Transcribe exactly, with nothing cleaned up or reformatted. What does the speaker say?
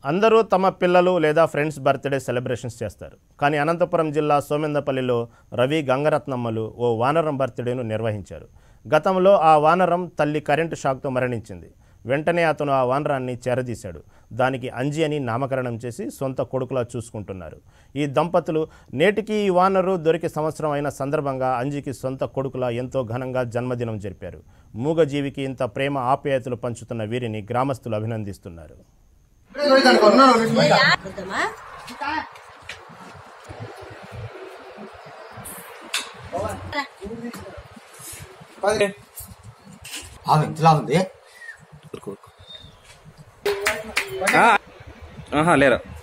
అందరూ తమ పిల్లలు లేదా ఫ్రెండ్స్ బర్త్డే సెలబ్రేషన్స్ చేస్తారు. కానీ అనంతపురం జిల్లా సోమెందపల్లిలో రవి గంగరత్నమ్మలు ఓ వానరం బర్త్డేను నిర్వహించారు. గతంలో ఆ వానరం తల్లి కరెంటు షాక్తో మరణించింది. వెంటనే అతను ఆ వానరాన్ని చేరదీశాడు. దానికి అంజి అని నామకరణం చేసి సొంత కొడుకులా చూసుకుంటున్నారు. ఈ దంపతులు నేటికి ఈ వానరు దొరికి సంవత్సరం అయిన సందర్భంగా అంజికి సొంత కొడుకులా ఎంతో ఘనంగా జన్మదినం జరిపారు. మూగజీవికి ఇంత ప్రేమ ఆప్యాయతలు పంచుతున్న వీరిని గ్రామస్తులు అభినందిస్తున్నారు. లేరా